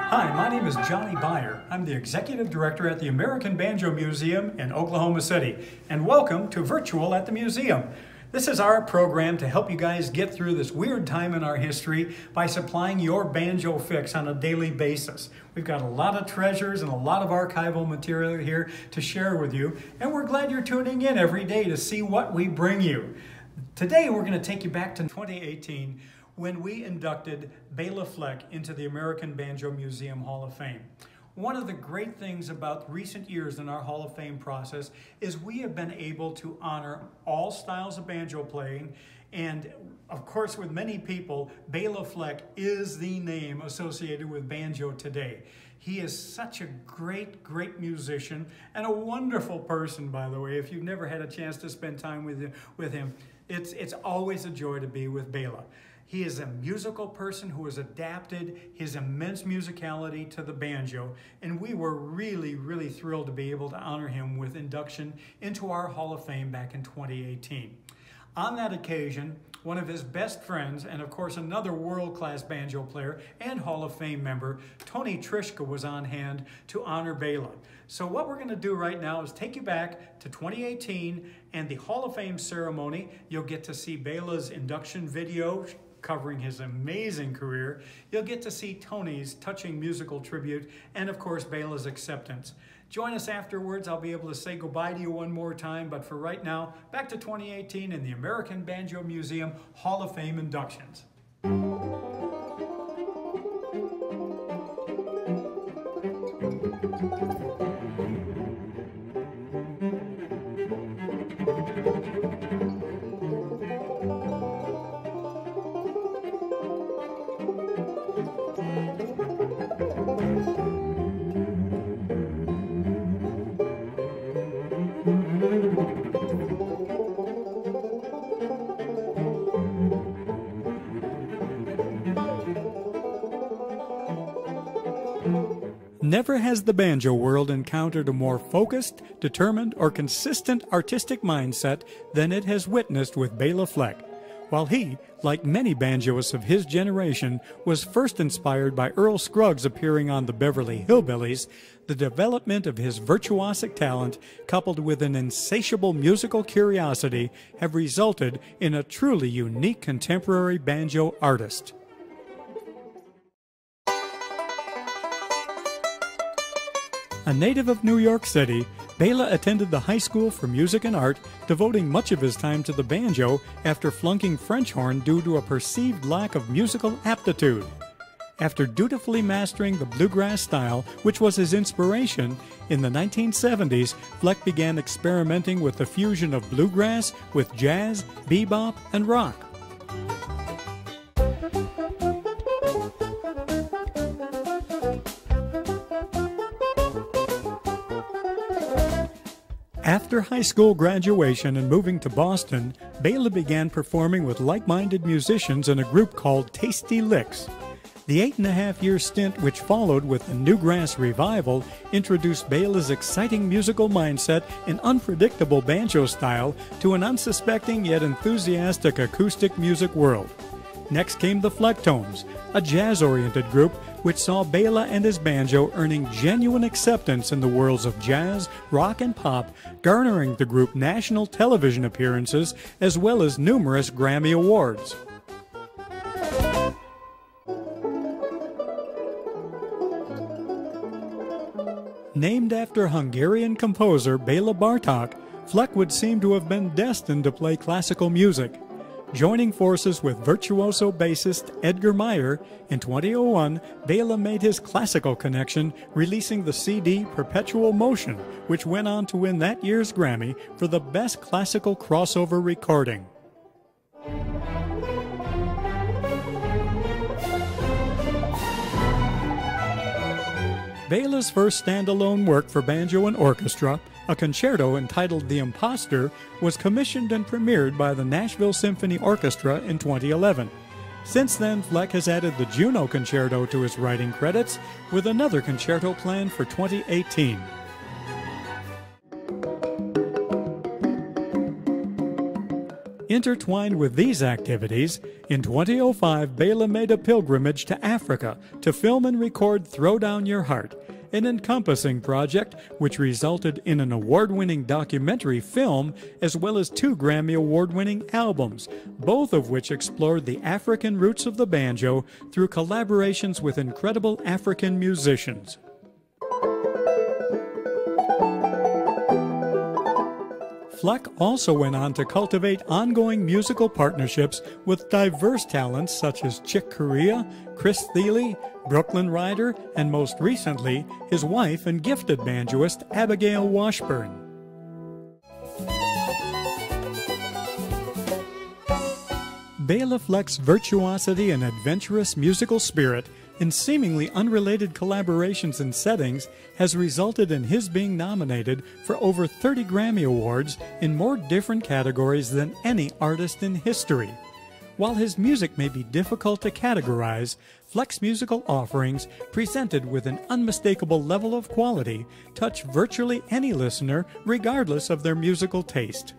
Hi, my name is Johnny Beyer. I'm the Executive Director at the American Banjo Museum in Oklahoma City, and welcome to Virtual at the Museum. This is our program to help you guys get through this weird time in our history by supplying your banjo fix on a daily basis. We've got a lot of treasures and a lot of archival material here to share with you, and we're glad you're tuning in every day to see what we bring you. Today we're going to take you back to 2018 when we inducted Bela Fleck into the American Banjo Museum Hall of Fame. One of the great things about recent years in our Hall of Fame process is we have been able to honor all styles of banjo playing, and of course with many people, Bela Fleck is the name associated with banjo today. He is such a great musician and a wonderful person, by the way. If you've never had a chance to spend time with him, it's always a joy to be with Bela. He is a musical person who has adapted his immense musicality to the banjo, and we were really thrilled to be able to honor him with induction into our Hall of Fame back in 2018. On that occasion, one of his best friends, and of course another world-class banjo player and Hall of Fame member, Tony Trischka, was on hand to honor Bela. So what we're going to do right now is take you back to 2018 and the Hall of Fame ceremony. You'll get to see Bela's induction video covering his amazing career. You'll get to see Tony's touching musical tribute, and of course Bela's acceptance. Join us afterwards. I'll be able to say goodbye to you one more time, but for right now, back to 2018 and the American Banjo Museum Hall of Fame inductions. Never has the banjo world encountered a more focused, determined, or consistent artistic mindset than it has witnessed with Bela Fleck. While he, like many banjoists of his generation, was first inspired by Earl Scruggs appearing on the Beverly Hillbillies, the development of his virtuosic talent, coupled with an insatiable musical curiosity, have resulted in a truly unique contemporary banjo artist. A native of New York City, Bela attended the High School for Music and Art, devoting much of his time to the banjo after flunking French horn due to a perceived lack of musical aptitude. After dutifully mastering the bluegrass style, which was his inspiration, in the 1970s, Fleck began experimenting with the fusion of bluegrass with jazz, bebop, and rock. After high school graduation and moving to Boston, Bela began performing with like-minded musicians in a group called Tasty Licks. The 8.5-year stint which followed with the Newgrass Revival introduced Bela's exciting musical mindset and unpredictable banjo style to an unsuspecting yet enthusiastic acoustic music world. Next came the Flecktones, a jazz-oriented group which saw Bela and his banjo earning genuine acceptance in the worlds of jazz, rock, and pop, garnering the group national television appearances as well as numerous Grammy Awards. Named after Hungarian composer Bela Bartok, Fleck would seem to have been destined to play classical music. Joining forces with virtuoso bassist Edgar Meyer, in 2001, Bela made his classical connection, releasing the CD Perpetual Motion, which went on to win that year's Grammy for the Best Classical Crossover Recording. Bela's first standalone work for banjo and orchestra, a concerto entitled The Impostor, was commissioned and premiered by the Nashville Symphony Orchestra in 2011. Since then, Fleck has added the Juno Concerto to his writing credits, with another concerto planned for 2018. Intertwined with these activities, in 2005, Bela made a pilgrimage to Africa to film and record Throw Down Your Heart, an encompassing project which resulted in an award-winning documentary film as well as 2 Grammy Award-winning albums, both of which explored the African roots of the banjo through collaborations with incredible African musicians. Fleck also went on to cultivate ongoing musical partnerships with diverse talents such as Chick Corea, Chris Thile, Brooklyn Ryder, and most recently, his wife and gifted banjoist Abigail Washburn. Bela Fleck's virtuosity and adventurous musical spirit in seemingly unrelated collaborations and settings has resulted in his being nominated for over 30 Grammy Awards in more different categories than any artist in history. While his music may be difficult to categorize, Fleck's musical offerings, presented with an unmistakable level of quality, touch virtually any listener regardless of their musical taste.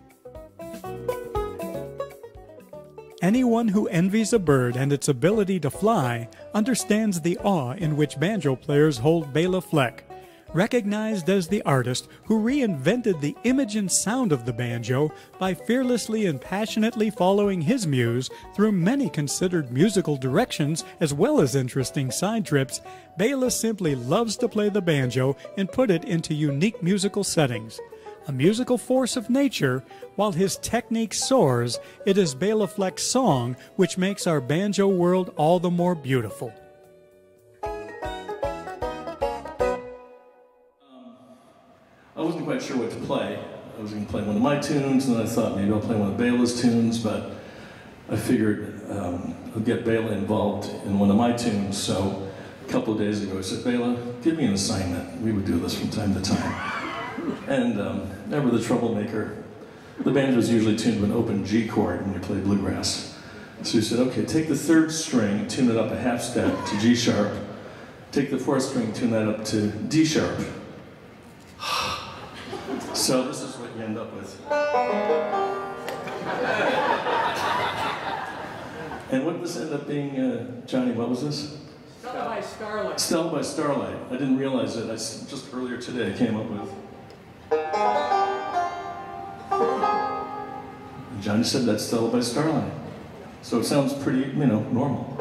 Anyone who envies a bird and its ability to fly understands the awe in which banjo players hold Bela Fleck. Recognized as the artist who reinvented the image and sound of the banjo by fearlessly and passionately following his muse through many considered musical directions as well as interesting side trips, Bela simply loves to play the banjo and put it into unique musical settings. A musical force of nature, while his technique soars, it is Bela Fleck's song which makes our banjo world all the more beautiful. I wasn't quite sure what to play. I was going to play one of my tunes, and then I thought maybe I'll play one of Bela's tunes, but I figured I'll get Bela involved in one of my tunes. So a couple of days ago I said, Bela, give me an assignment. We would do this from time to time. And never the troublemaker. The banjo is usually tuned to an open G chord when you play bluegrass. So he said, okay, take the 3rd string, tune it up a half step to G sharp. Take the 4th string, tune that up to D sharp. So this is what you end up with. And what did this end up being, Johnny, what was this? Stella by Starlight. Stella by Starlight. I didn't realize it. Just earlier today I came up with. And Johnny said that's Stella by Starlight. So it sounds pretty, normal.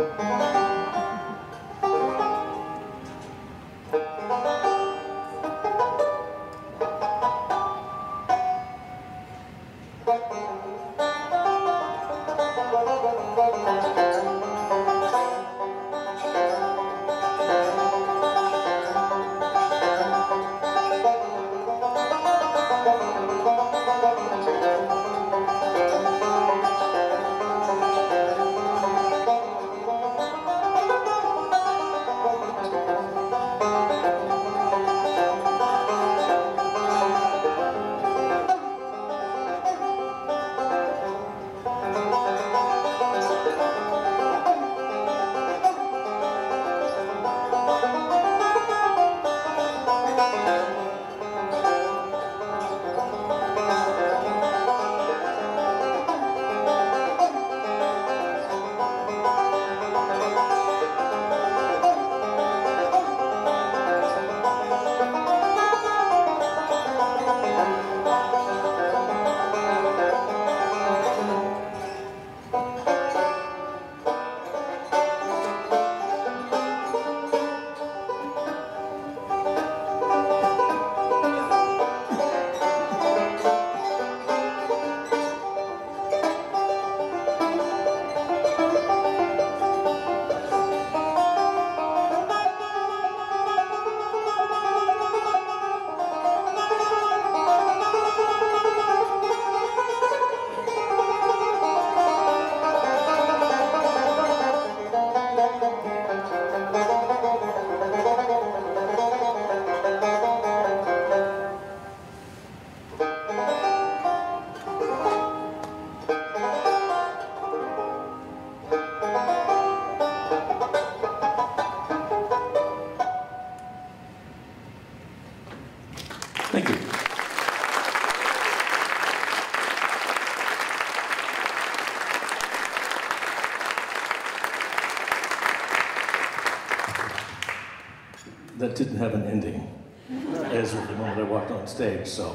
that didn't have an ending, as of the moment I walked on stage, so.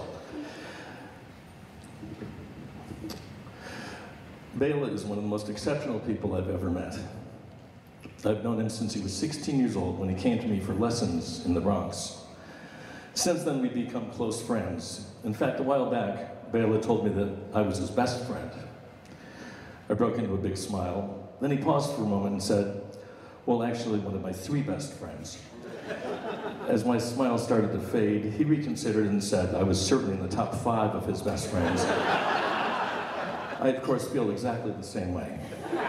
Bela is one of the most exceptional people I've ever met. I've known him since he was 16 years old when he came to me for lessons in the Bronx. Since then, we've become close friends. In fact, a while back, Bela told me that I was his best friend. I broke into a big smile. Then he paused for a moment and said, well, actually, one of my 3 best friends. As my smile started to fade, he reconsidered and said I was certainly in the top 5 of his best friends. I, of course, feel exactly the same way.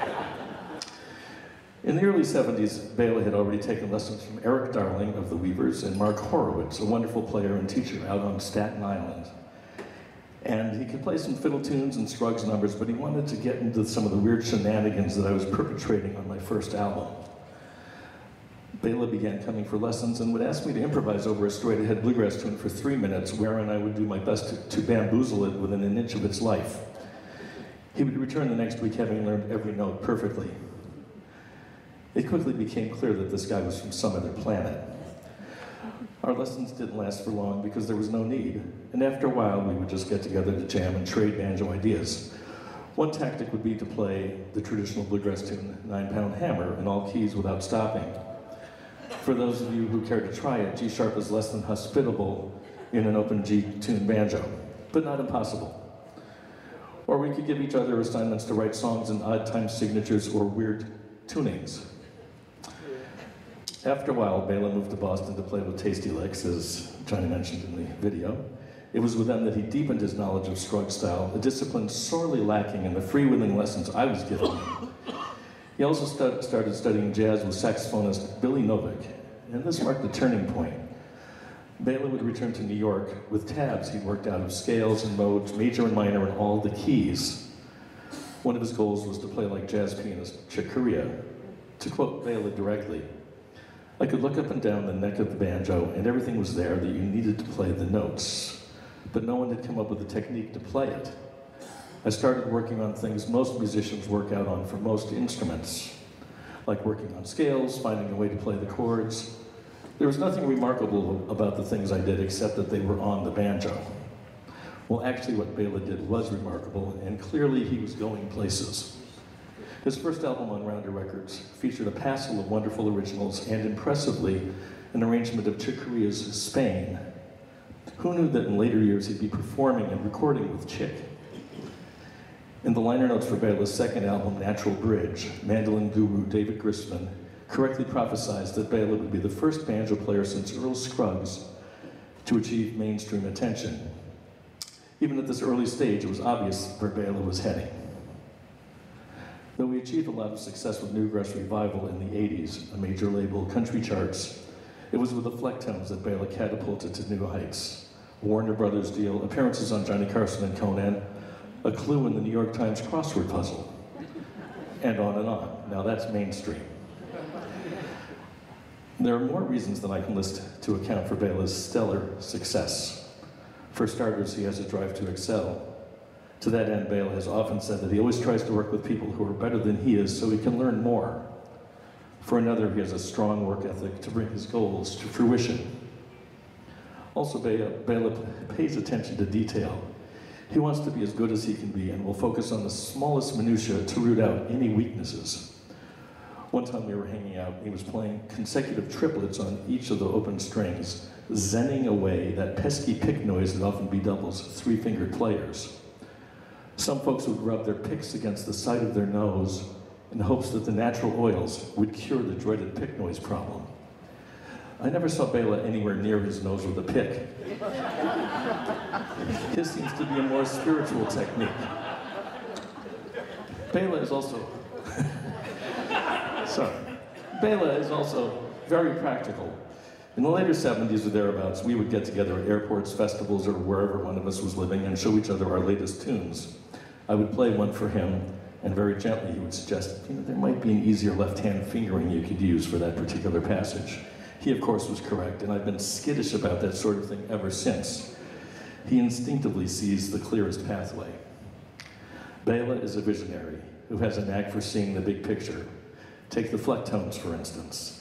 In the early 70s, Bela had already taken lessons from Eric Darling of the Weavers and Mark Horowitz, a wonderful player and teacher out on Staten Island. And he could play some fiddle tunes and Scruggs numbers, but he wanted to get into some of the weird shenanigans that I was perpetrating on my first album. Bela began coming for lessons and would ask me to improvise over a straight-ahead bluegrass tune for 3 minutes, wherein I would do my best to bamboozle it within an inch of its life. He would return the next week having learned every note perfectly. It quickly became clear that this guy was from some other planet. Our lessons didn't last for long because there was no need, and after a while we would just get together to jam and trade banjo ideas. One tactic would be to play the traditional bluegrass tune, 9-Pound Hammer, in all keys without stopping. For those of you who care to try it, G sharp is less than hospitable in an open G-tuned banjo, but not impossible. Or we could give each other assignments to write songs in odd time signatures or weird tunings. After a while, Bela moved to Boston to play with Tasty Licks, as Johnny mentioned in the video. It was with them that he deepened his knowledge of Scruggs style, a discipline sorely lacking in the freewheeling lessons I was giving him. He also started studying jazz with saxophonist Billy Novick, and this marked the turning point. Bela would return to New York with tabs he'd worked out of scales and modes, major and minor, and all the keys. One of his goals was to play like jazz pianist Chick Corea. To quote Bela directly, I could look up and down the neck of the banjo, and everything was there that you needed to play the notes, but no one had come up with a technique to play it. I started working on things most musicians work out on for most instruments, like working on scales, finding a way to play the chords. There was nothing remarkable about the things I did except that they were on the banjo. Well, actually what Bela did was remarkable, and clearly he was going places. His first album on Rounder Records featured a passel of wonderful originals and, impressively, an arrangement of Chick Corea's Spain. Who knew that in later years he'd be performing and recording with Chick? In the liner notes for Bela's second album, Natural Bridge, mandolin guru David Grisman correctly prophesied that Bela would be the first banjo player since Earl Scruggs to achieve mainstream attention. Even at this early stage, it was obvious where Bela was heading. Though he achieved a lot of success with Newgrass Revival in the 80s, a major label, country charts, it was with the Flecktones that Bela catapulted to new heights. A Warner Brothers deal, appearances on Johnny Carson and Conan, a clue in the New York Times crossword puzzle, and on and on. Now that's mainstream. There are more reasons than I can list to account for Bela's stellar success. For starters, he has a drive to excel. To that end, Bela has often said that he always tries to work with people who are better than he is so he can learn more. For another, he has a strong work ethic to bring his goals to fruition. Also, Bela pays attention to detail. He wants to be as good as he can be and will focus on the smallest minutiae to root out any weaknesses. One time we were hanging out, he was playing consecutive triplets on each of the open strings, zenning away that pesky pick noise that often bedoubles three-fingered players. Some folks would rub their picks against the side of their nose in hopes that the natural oils would cure the dreaded pick noise problem. I never saw Bela anywhere near his nose with a pick. His seems to be a more spiritual technique. Bela is also Bela is also very practical. In the later 70s or thereabouts, we would get together at airports, festivals, or wherever one of us was living and show each other our latest tunes. I would play one for him, and very gently he would suggest, there might be an easier left-hand fingering you could use for that particular passage. He, of course, was correct, and I've been skittish about that sort of thing ever since. He instinctively sees the clearest pathway. Bela is a visionary who has a knack for seeing the big picture. Take the Flecktones, for instance.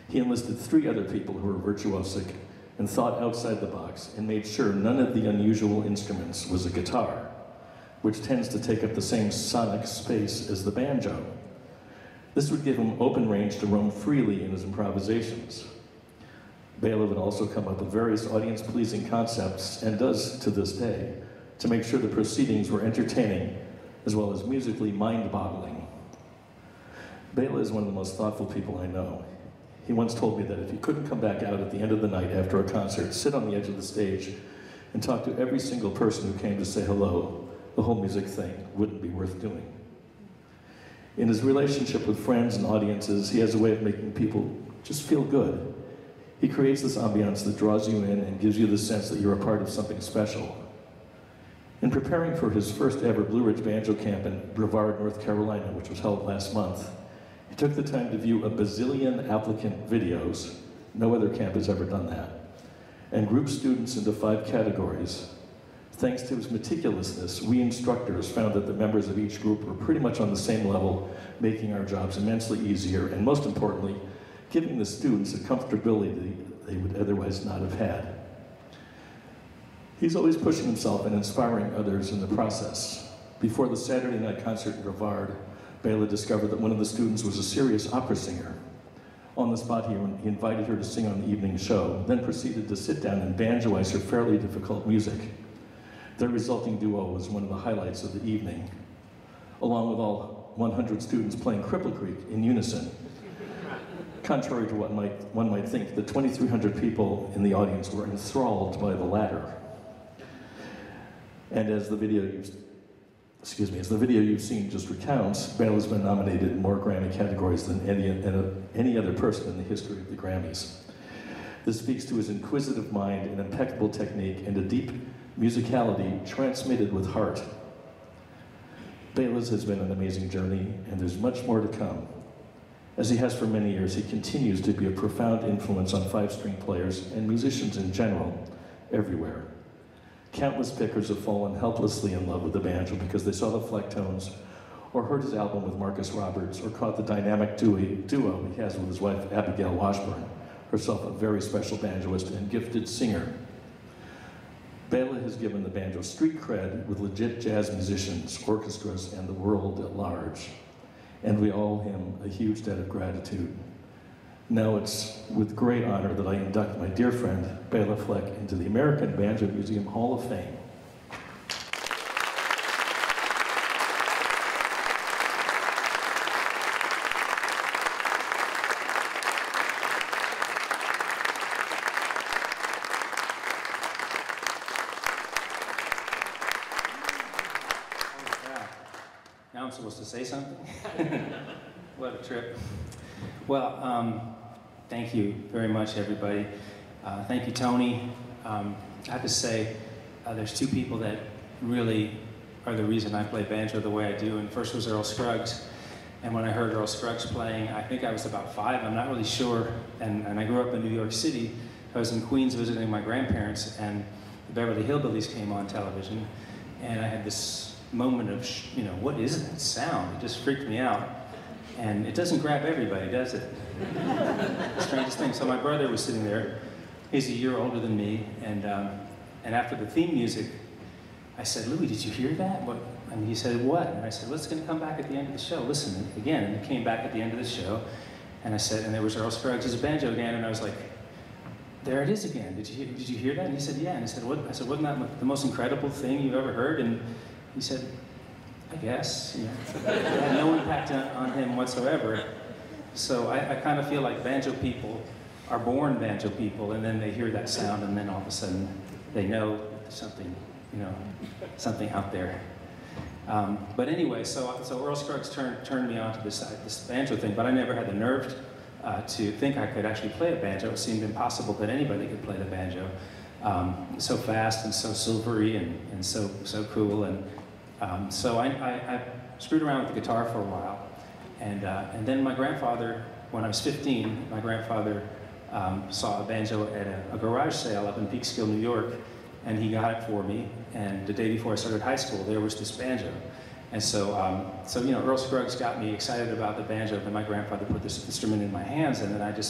He enlisted 3 other people who were virtuosic and thought outside the box and made sure none of the unusual instruments was a guitar, which tends to take up the same sonic space as the banjo. This would give him open range to roam freely in his improvisations. Bela would also come up with various audience-pleasing concepts, and does to this day, to make sure the proceedings were entertaining as well as musically mind-boggling. Bela is one of the most thoughtful people I know. He once told me that if he couldn't come back out at the end of the night after a concert, sit on the edge of the stage, and talk to every single person who came to say hello, the whole music thing wouldn't be worth doing. In his relationship with friends and audiences, he has a way of making people just feel good. He creates this ambiance that draws you in and gives you the sense that you're a part of something special. In preparing for his first ever Blue Ridge Banjo Camp in Brevard, North Carolina, which was held last month, he took the time to view a bazillion applicant videos, no other camp has ever done that, and grouped students into 5 categories. Thanks to his meticulousness, we instructors found that the members of each group were pretty much on the same level, making our jobs immensely easier, and most importantly, giving the students a comfortability they would otherwise not have had. He's always pushing himself and inspiring others in the process. Before the Saturday night concert in Brevard, Bela discovered that one of the students was a serious opera singer. On the spot, he invited her to sing on the evening show, then proceeded to sit down and banjoize her fairly difficult music. Their resulting duo was one of the highlights of the evening, along with all 100 students playing Cripple Creek in unison. Contrary to what one might think, the 2,300 people in the audience were enthralled by the latter. And as the video you've seen just recounts, Bela's been nominated in more Grammy categories than any other person in the history of the Grammys. This speaks to his inquisitive mind and impeccable technique and a deep musicality transmitted with heart. Bela's has been an amazing journey, and there's much more to come. As he has for many years, he continues to be a profound influence on 5-string players and musicians in general, everywhere. Countless pickers have fallen helplessly in love with the banjo because they saw the Flecktones, or heard his album with Marcus Roberts, or caught the dynamic duo he has with his wife Abigail Washburn, herself a very special banjoist and gifted singer. Bela has given the banjo street cred with legit jazz musicians, orchestras, and the world at large. And we owe him a huge debt of gratitude. Now it's with great honor that I induct my dear friend, Bela Fleck, into the American Banjo Museum Hall of Fame. Now I'm supposed to say something? What a trip. Well, thank you very much, everybody. Thank you, Tony. I have to say, there's 2 people that really are the reason I play banjo the way I do. And first was Earl Scruggs. And when I heard Earl Scruggs playing, I think I was about 5, I'm not really sure. And I grew up in New York City. I was in Queens visiting my grandparents, and the Beverly Hillbillies came on television. And I had this moment of, what is that sound? It just freaked me out. And it doesn't grab everybody, does it? The strangest thing. So my brother was sitting there. He's a year older than me. And after the theme music, I said, Louis, did you hear that? What? And he said, what? And I said, well, it's going to come back at the end of the show. Listen again. And it came back at the end of the show. And I said, and there was Earl Scruggs' banjo again. And I was like, there it is again. Did you hear that? And he said, yeah. And I said, what? I said, wasn't that the most incredible thing you've ever heard? And he said, I guess. It had no impact on him whatsoever. So I kind of feel like banjo people are born banjo people, and then they hear that sound, and then all of a sudden they know there's something, something out there. But anyway, so Earl Scruggs turned me on to this banjo thing, but I never had the nerve to think I could actually play a banjo. It seemed impossible that anybody could play the banjo. So fast and so silvery and so cool. And so I screwed around with the guitar for a while. And then my grandfather, when I was 15, my grandfather saw a banjo at a garage sale up in Peekskill, New York, and he got it for me. And the day before I started high school, there was this banjo. And so Earl Scruggs got me excited about the banjo, and my grandfather put this instrument in my hands, and then I just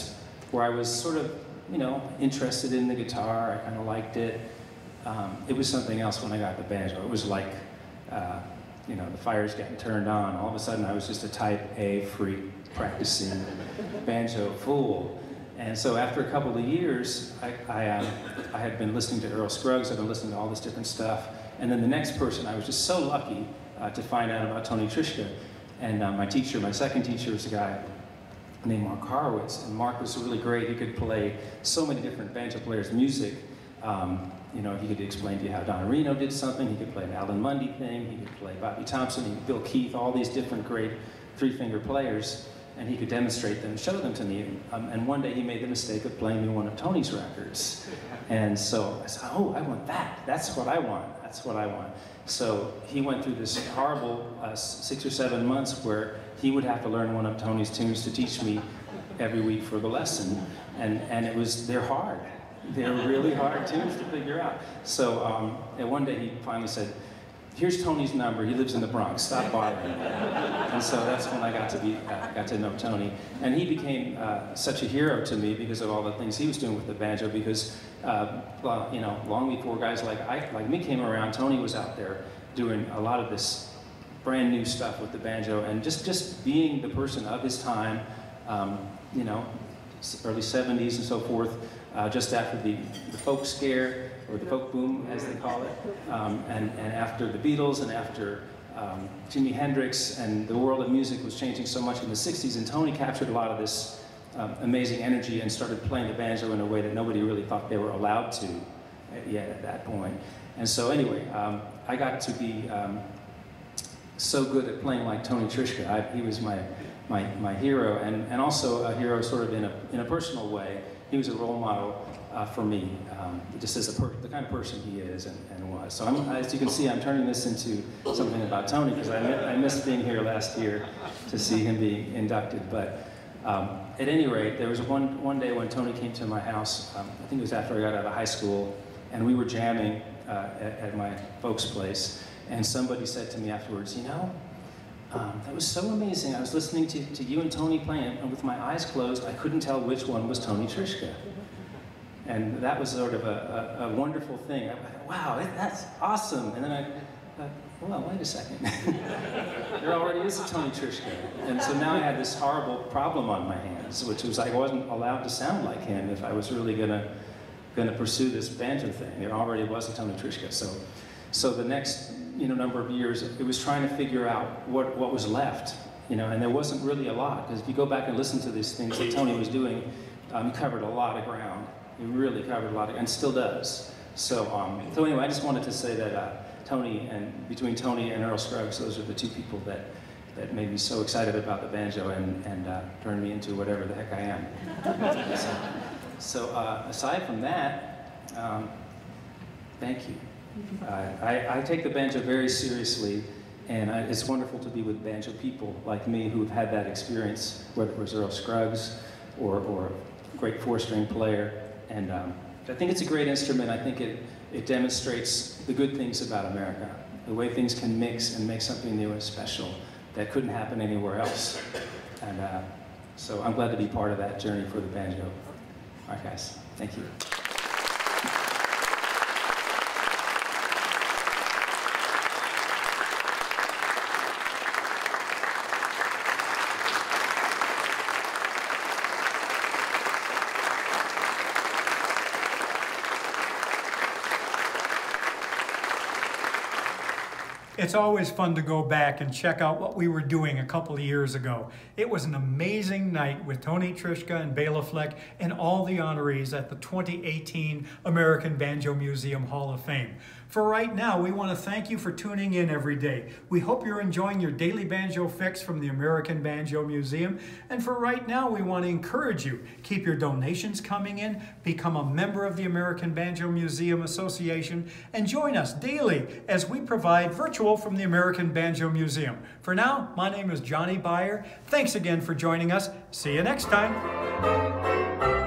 where I was sort of, you know, interested in the guitar. I kind of liked it. It was something else when I got the banjo. It was like, you know, the fire's getting turned on. All of a sudden, I was just a type A freak practicing banjo fool. And so after a couple of years, I had been listening to Earl Scruggs. I'd been listening to all this different stuff. And then the next person, I was just so lucky to find out about Tony Trischka. And my teacher, my second teacher, was a guy named Mark Horowitz. And Mark was really great. He could play so many different banjo players' music. You know, he could explain to you how Don Reno did something. He could play an Alan Mundy thing. He could play Bobby Thompson, Bill Keith, all these different great three-finger players. And he could demonstrate them, show them to me. And one day he made the mistake of playing me one of Tony's records. And so I said, oh, I want that. That's what I want. That's what I want. So he went through this horrible 6 or 7 months where he would have to learn one of Tony's tunes to teach me every week for the lesson. And they're hard. They're really hard tunes to figure out. So and one day he finally said, here's Tony's number. He lives in the Bronx. Stop bothering him. And so that's when I got to know Tony. And he became such a hero to me because of all the things he was doing with the banjo. Because well, you know, long before guys like me came around, Tony was out there doing a lot of this brand new stuff with the banjo, and just being the person of his time. You know, early '70s and so forth. Just after the folk scare, or the folk boom, as they call it, and after the Beatles, and after Jimi Hendrix, and the world of music was changing so much in the '60s, and Tony captured a lot of this amazing energy and started playing the banjo in a way that nobody really thought they were allowed to yet at that point. And so anyway, I got to be so good at playing like Tony Trischka. He was my hero, and also a hero sort of in a personal way. He was a role model for me, just as the kind of person he is and was. So as you can see, I'm turning this into something about Tony, because I missed being here last year to see him being inducted. But at any rate, there was one day when Tony came to my house. I think it was after I got out of high school, and we were jamming at my folks' place. And somebody said to me afterwards, you know, that was so amazing. I was listening to you and Tony playing, and with my eyes closed, I couldn't tell which one was Tony Trischka. And that was sort of a wonderful thing. I thought, wow, that's awesome. And then I thought, well, wait a second. There already is a Tony Trischka. And so now I had this horrible problem on my hands, which was I wasn't allowed to sound like him if I was really gonna pursue this banjo thing. There already was a Tony Trischka. So the next number of years, it was trying to figure out what was left, and there wasn't really a lot, because if you go back and listen to these things that Tony was doing, he covered a lot of ground. He really covered a lot and still does. So anyway, I just wanted to say that between Tony and Earl Scruggs, those are the two people that made me so excited about the banjo and turned me into whatever the heck I am. So aside from that, thank you. I take the banjo very seriously, and it's wonderful to be with banjo people like me who have had that experience, whether it was Earl Scruggs or a great four-string player. And I think it's a great instrument. I think it demonstrates the good things about America, the way things can mix and make something new and special that couldn't happen anywhere else. And so I'm glad to be part of that journey for the banjo. All right, guys, thank you. It's always fun to go back and check out what we were doing a couple of years ago. It was an amazing night with Tony Trischka and Bela Fleck and all the honorees at the 2018 American Banjo Museum Hall of Fame. For right now, we want to thank you for tuning in every day. We hope you're enjoying your daily banjo fix from the American Banjo Museum. And for right now, we want to encourage you. Keep your donations coming in, become a member of the American Banjo Museum Association, and join us daily as we provide virtual from the American Banjo Museum. For now, my name is Johnny Beyer. Thanks again for joining us. See you next time.